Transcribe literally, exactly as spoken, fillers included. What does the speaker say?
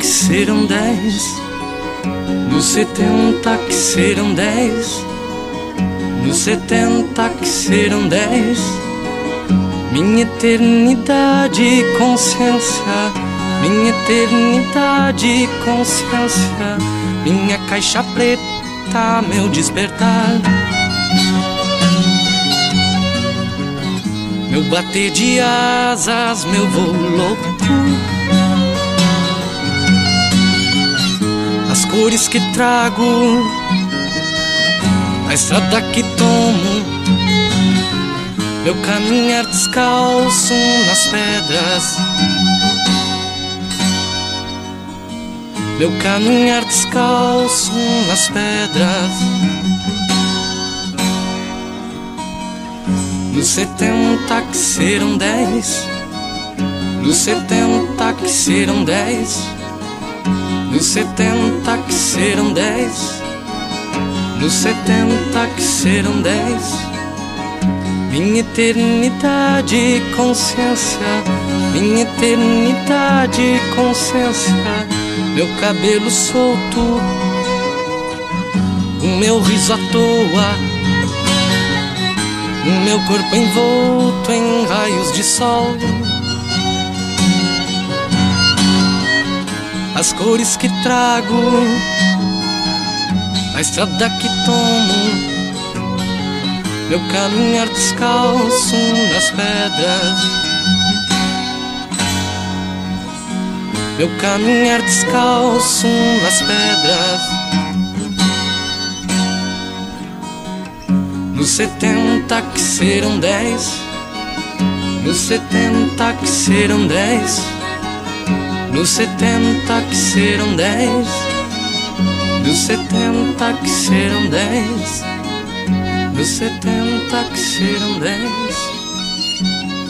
que serão dez, nos setenta que serão dez, nos setenta que serão dez. Minha eternidade, consciência, minha eternidade, consciência, minha caixa preta, meu despertar, meu bater de asas, meu voo louco, as cores que trago, a estrada que tomo, meu caminhar descalço nas pedras, meu caminhar descalço nas pedras. Nos setenta que serão dez, nos setenta que serão dez, nos setenta que serão dez, nos setenta que serão dez. Minha eternidade, consciência, minha eternidade, consciência, meu cabelo solto, o meu riso à toa, o meu corpo envolto em raios de sol, as cores que trago, a estrada que tomo, meu caminhar descalço nas pedras, meu caminhar descalço nas pedras. Nos setenta que serão dez, nos setenta que serão dez, nos setenta que serão dez, nos setenta que serão dez, nos setenta que serão dez.